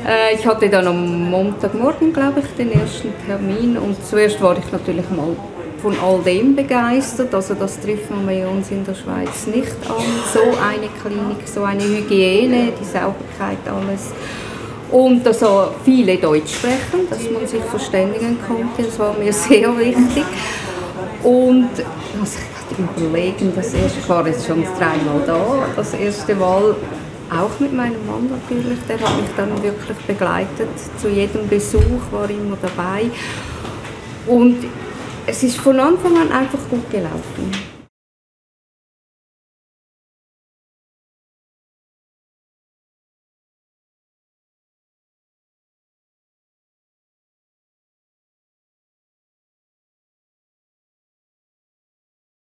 Ich hatte dann am Montagmorgen, glaube ich, den ersten Termin und zuerst war ich natürlich mal von all dem begeistert. Also das treffen wir uns in der Schweiz nicht an. So eine Klinik, so eine Hygiene, die Sauberkeit, alles. Und dass auch viele Deutsch sprechen, dass man sich verständigen konnte, das war mir sehr wichtig. Und also ich hatte überlegen, ich war jetzt schon 3 Mal da, das erste Mal auch mit meinem Mann natürlich, der hat mich dann wirklich begleitet, zu jedem Besuch war immer dabei. Und es ist von Anfang an einfach gut gelaufen.